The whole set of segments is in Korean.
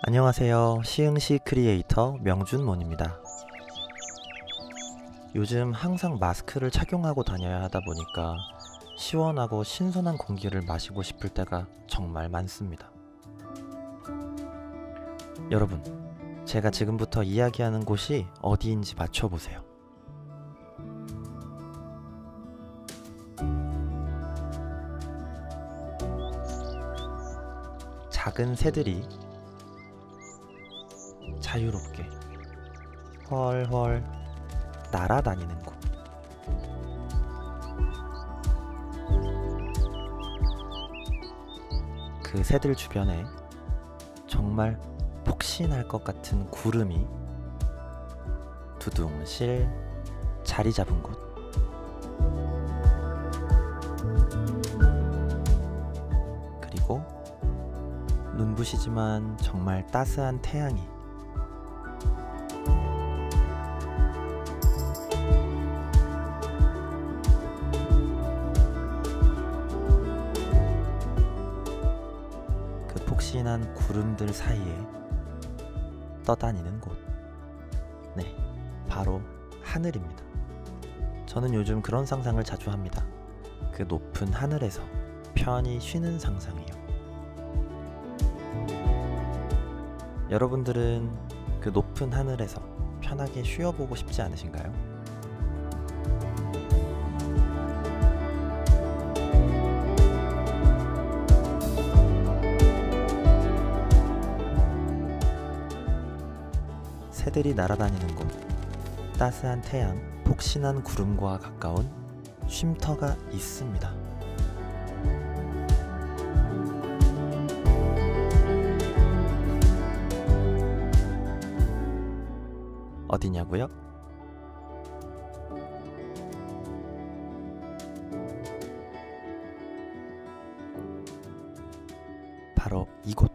안녕하세요. 시흥시 크리에이터 명준몬입니다. 요즘 항상 마스크를 착용하고 다녀야 하다 보니까 시원하고 신선한 공기를 마시고 싶을 때가 정말 많습니다. 여러분, 제가 지금부터 이야기하는 곳이 어디인지 맞춰보세요. 작은 새들이 자유롭게 헐헐 날아다니는 곳. 그 새들 주변에 정말 폭신할 것 같은 구름이 두둥실 자리 잡은 곳. 그리고 눈부시지만 정말 따스한 태양이 그 폭신한 구름들 사이에 떠다니는 곳. 네, 바로 하늘입니다. 저는 요즘 그런 상상을 자주 합니다. 그 높은 하늘에서 편히 쉬는 상상이요. 여러분들은 그 높은 하늘에서 편하게 쉬어보고 싶지 않으신가요? 새들이 날아다니는 곳, 따스한 태양, 폭신한 구름과 가까운 쉼터가 있습니다. 어디냐고요? 바로 이곳.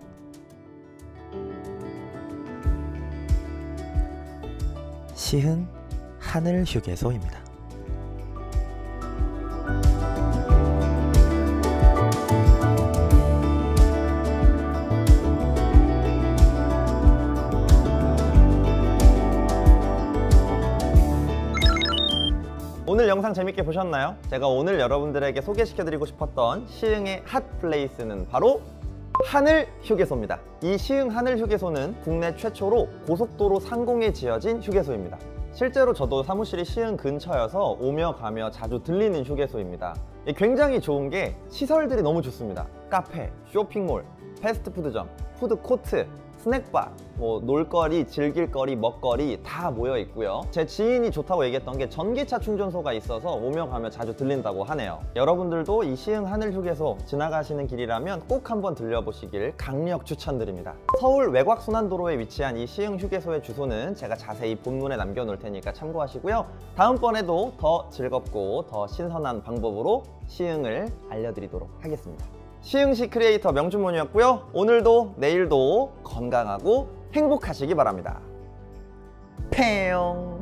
시흥 하늘휴게소입니다. 오늘 영상 재밌게 보셨나요? 제가 오늘 여러분들에게 소개시켜드리고 싶었던 시흥의 핫플레이스는 바로 하늘휴게소입니다. 이 시흥 하늘휴게소는 국내 최초로 고속도로 상공에 지어진 휴게소입니다. 실제로 저도 사무실이 시흥 근처여서 오며 가며 자주 들리는 휴게소입니다. 굉장히 좋은 게 시설들이 너무 좋습니다. 카페, 쇼핑몰, 패스트푸드점, 푸드코트, 스낵바, 놀거리, 즐길거리, 먹거리 다 모여 있고요. 제 지인이 좋다고 얘기했던 게 전기차 충전소가 있어서 오며 가며 자주 들린다고 하네요. 여러분들도 이 시흥 하늘휴게소 지나가시는 길이라면 꼭 한번 들려보시길 강력 추천드립니다. 서울 외곽순환도로에 위치한 이 시흥 휴게소의 주소는 제가 자세히 본문에 남겨놓을 테니까 참고하시고요. 다음번에도 더 즐겁고 더 신선한 방법으로 시흥을 알려드리도록 하겠습니다. 시흥시 크리에이터 명준몬이었고요. 오늘도 내일도 건강하고 행복하시기 바랍니다. 팽